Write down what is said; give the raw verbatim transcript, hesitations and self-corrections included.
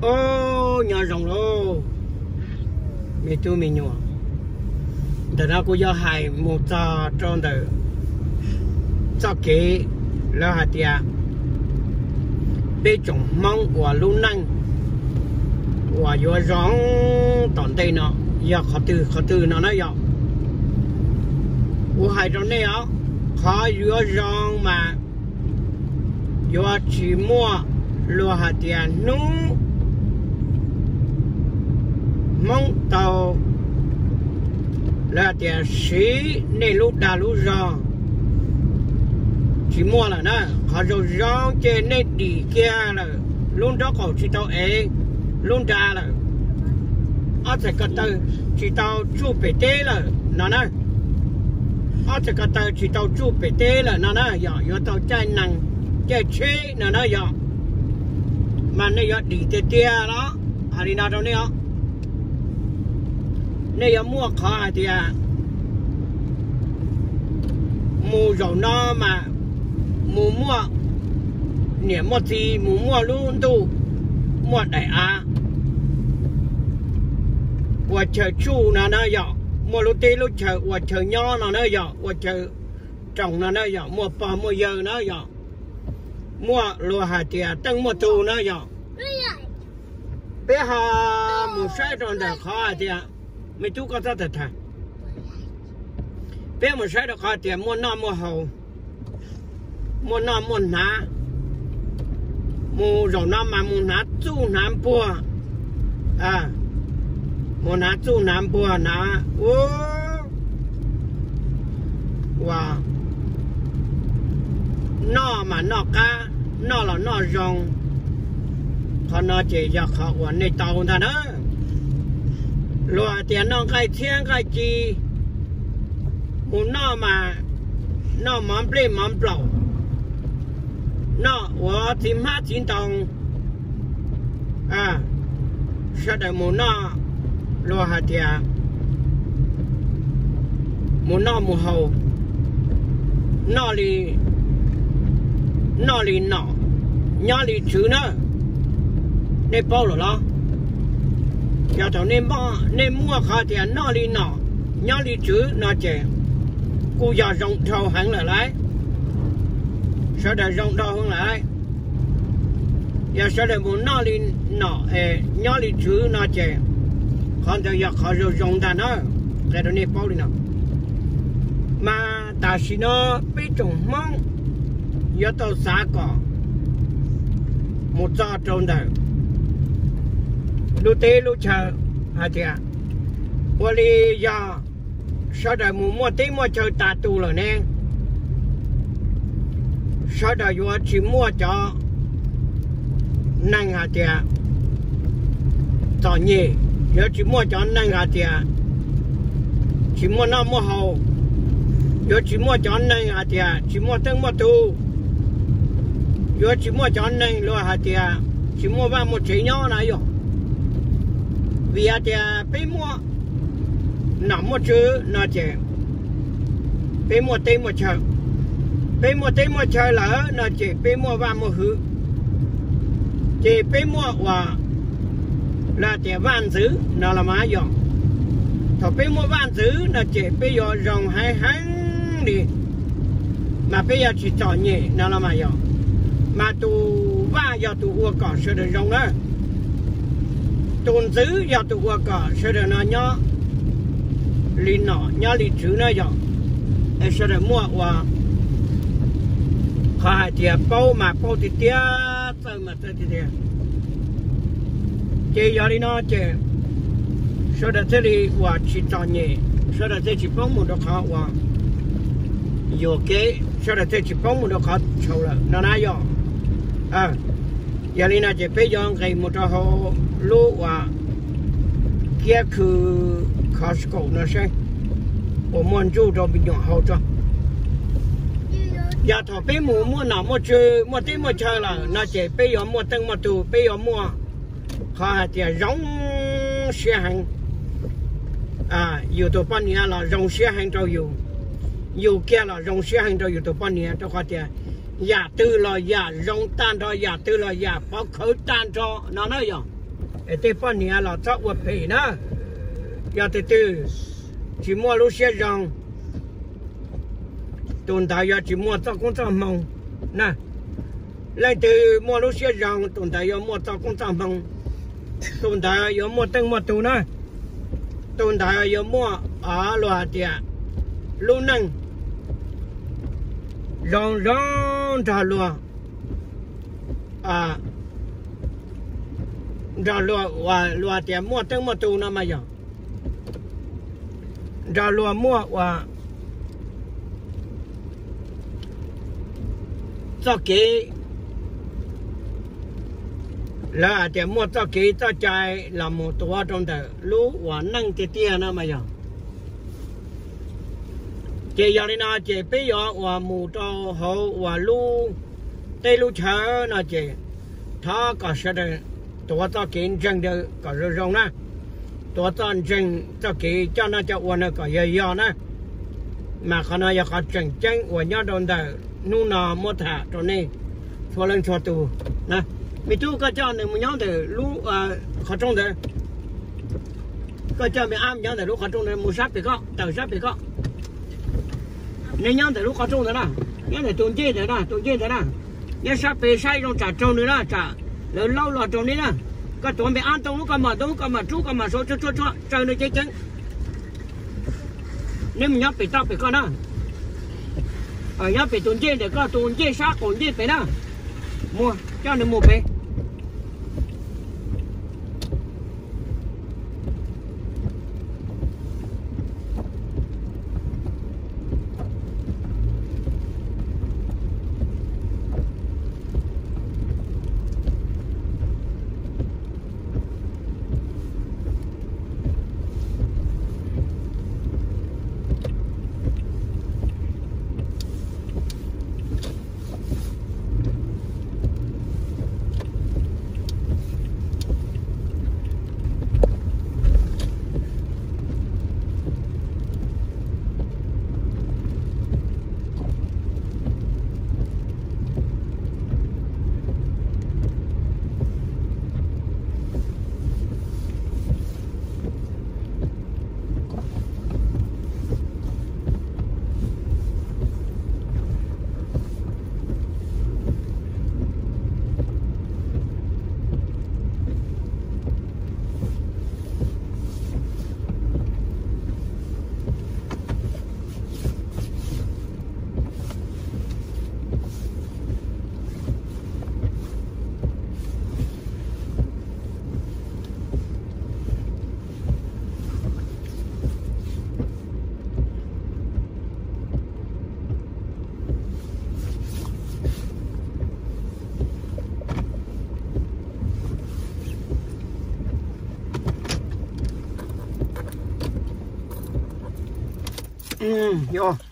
ô nhỏ rồng lô mẹ chú mẹ nhỏ từ đó cô do hai một giờ trong từ cho kế là hạt tiệt bây trồng măng của luôn năng của do rong tận đây nó giờ khó từ khó từ nó nói giờ của hai trong này á khó do rong mà do chỉ mua lúa hạt tiệt nú mong tàu là tiệt sĩ nên lúc đã lúc rồi chỉ mua là nó họ rồi rong trên nên đi kia là luôn đó còn chỉ tàu ấy luôn ra là ở tại cái tàu chỉ tàu chu bể tê là nó nè ở tại cái tàu chỉ tàu chu bể tê là nó nè giờ giờ tàu chạy năng chạy chế nó nè giờ mà này giờ đi tê tê đó à đi nào đâu nè này giờ mua khó thì à mua dầu nó mà mua mua nhẹ mua gì mua mua luôn tu mua đại à và chờ chu nó nó giờ mua lúc tê lúc chờ và chờ nho nó nó giờ và chờ trồng nó nó giờ mua bò mua dơ nó giờ mua lúa hạt tiệt tăng mua tu nó giờ bé hà mua sai trong đời khó thì à mấy chú có thật thật bé mua sai được khó thì mua nọ mua hầu mua nọ mua ná mua rau nọ mà mua ná chú nám bùa à mua ná chú nám bùa ná ô wow nọ mà nọ cá nọ là nọ rong còn nó chỉ cho họ quản này tàu ta đó lúa tiền nó cái thiên cái chi một nó mà nó mắm bể mắm bầu nó của tìm hát chín đồng à sau đó một nó lúa hạt tiền một nó một hầu nó li nó li nọ nhỏ li chữ nữa nên bao rồi đó giờ thằng nên bao nên mua khá tiền nó đi nọ nhỏ đi chữ nó chè cô giờ rộng thầu hẳn lại lại sau đó rộng thầu hẳn lại giờ sau đó muốn nó đi nọ nhỏ đi chữ nó chè còn giờ giờ khó rồi rộng ta nó cái đó nên bao đi nào mà ta chỉ nó bị trồng mong giờ tao xả cỏ một giờ trong đời lúc tê lúc chờ hả chị ạ qua đi giờ sau đó mua mua tí mua chờ ta tù rồi nè sau đó vừa chỉ mua cho năng hả chị ạ tỏ nhỉ giờ chỉ mua cho năng hả chị ạ chỉ mua nó mua hầu giờ chỉ mua cho năng hả chị ạ chỉ mua từng mua tù giờ chỉ mua cho năng luôn hả chị ạ chỉ mua ba một chỉ nhỏ này rồi vì à thì bé mua nằm một chữ nó chỉ bé mua tê mua chờ bé mua tê mua chờ là nó chỉ bé mua vào mua hứ chỉ bé mua và là chỉ van dữ nó là má dọn thọ bé mua van dữ nó chỉ bé giờ rồng hai hắn đi mà bé giờ chỉ chọn nhẹ nó là má dọn mà tụ va giờ tụ uo cỏ sơ được rồng đó tuần giữ giờ tụ qua cả sẽ được nó nhớ lì nọ nhớ lì chữ nó giờ em sẽ được mua qua khai thì bao mà bao thì tia tới mà tới thì tia chỉ giờ đi nó chỉ sẽ được thế đi qua chỉ chọn nhẹ sẽ được thế chỉ bao một độ khó qua giờ cái sẽ được thế chỉ bao một độ khó chịu là nó nói giờ à giờ đi nó chỉ bây giờ cái một trò hồ lúa và kiaคือCostco nó sẽ我们住着比较好着giờ thọ bé mua mua nào mua chơi mua tí mua chơi là nó chỉ bây giờ mua từng mua tù bây giờ mua họ thì giống xe hàng à nhiều tụ bao nhiêu là giống xe hàng cho nhiều nhiều kia là giống xe hàng cho nhiều tụ bao nhiêu cho họ thì giả tư là giả giống tan cho giả tư là giả bao khởi tan cho nó nói rồi ở đây phần này là chắc vật phê nè giờ từ từ chỉ mua lúc xe rằng tồn tại giờ chỉ mua tao cũng tao mong nè lại từ mua lúc xe rằng tồn tại giờ mua tao cũng tao mong tồn tại giờ mua tăng mua tù nè tồn tại giờ mua ở loạt địa lúc nâng rong rong trả lúa à trả lúa và lúa địa mua tăng mua tù nè mà giờ trả lúa mua và cho kỹ là để mua cho kỹ cho trái là một tổ trong đời lú và năng cái tiền nữa mà giờ chỉ giờ này nó chỉ bây giờ và một tổ hậu và lú tây lú chờ nó chỉ thà cả sẽ được tổ cho kỹ chân được cả rồi rong nè tổ cho chân cho kỹ cho nó cho quan nó cả giờ giờ nè mà khi nó giờ cả chân chân và nhớ trong đời nu nào mua thả cho nên cho lên cho tù nè mình tu cái cho nên mình nhớ từ lúc khó trong đấy cái cho mình ăn nhớ từ lúc khó trong đấy mua sáp bị có tàu sáp bị có nên nhớ từ lúc khó trong đấy nè nhớ từ tuần chơi đấy nè tuần chơi đấy nè nhớ sáp bị say trong trả trong nữa trả lâu lâu là trong đấy nè cái tuần mình ăn trong lúc cái mà đâu cái mà chú cái mà số cho cho cho chơi nó chơi chân nên mình nhớ bị tao bị con nè ở nhà bị tuần chơi để có tuần chơi sát tuần chơi phải nè mua cho nên mua về ừ, vô